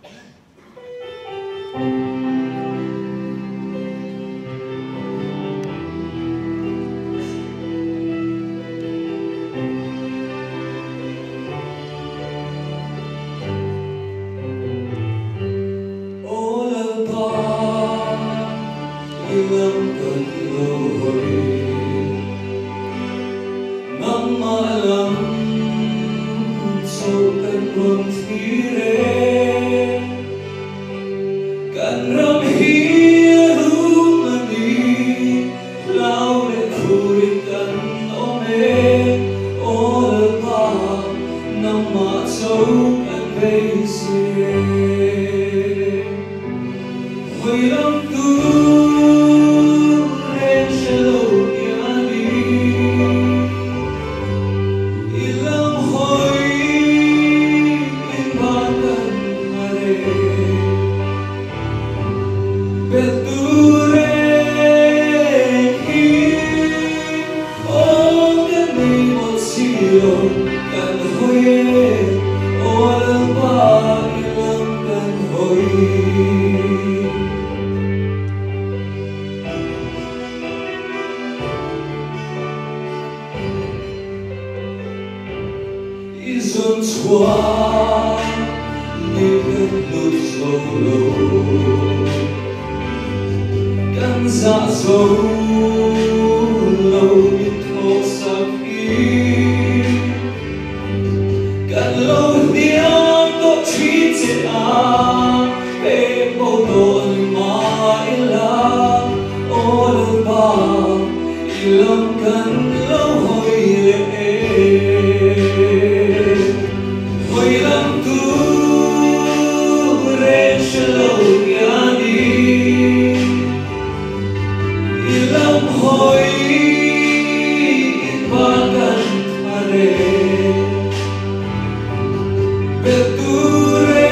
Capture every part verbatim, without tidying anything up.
Ilang kaniloy nang maalam so kanong tire kanram hirumani laure kurikan ome olpa nang matsok at basic Hoilam tu kan hoye olang pa ilang kan hoye isn't why you can look so low kan za so low ito sa Kan lâu tiếng có trí chế á Bê bầu đồn mãi là Ô lần ba Ý lòng cần lâu hồi lệ Hồi lòng tu Rê sẽ lâu nhà đi Ý lòng hồi Ít ba cần thà rê Beture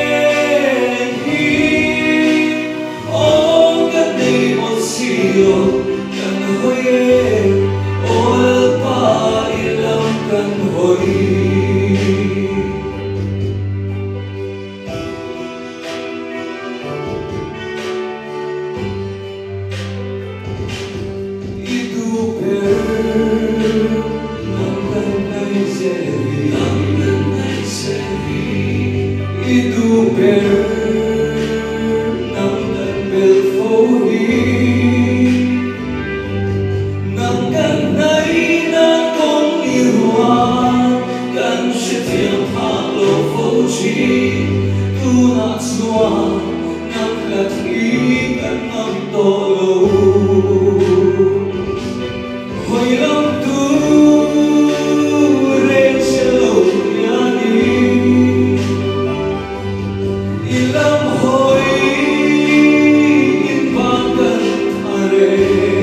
hi o gani mosio kan hoye ol pa ilam kan hoye Idu per nang nai seri Idu per nang kan bel phôi nang kan nai na kong irwa kan shitiam halo phôi tu na swa nang lathi kan nam to lo hoi lam tu re chalo yani Ilam hoi in bagan are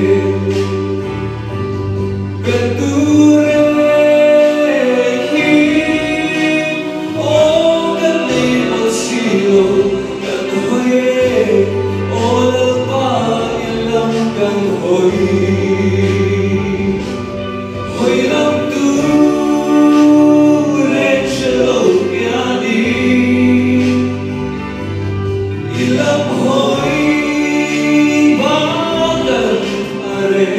Beture hi o gani masilo kan hoye ol pa ilam kan hoye Hoi lam tu re chalo yani Ilam hoi bagan are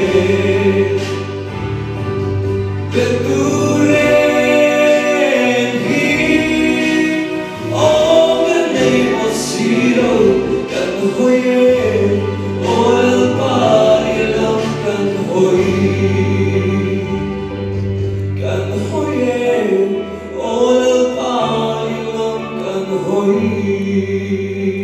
Beture hi o gani mosiro kan hoye ol pa ilam kan hoye kan hoye ol pa ilam kan hoye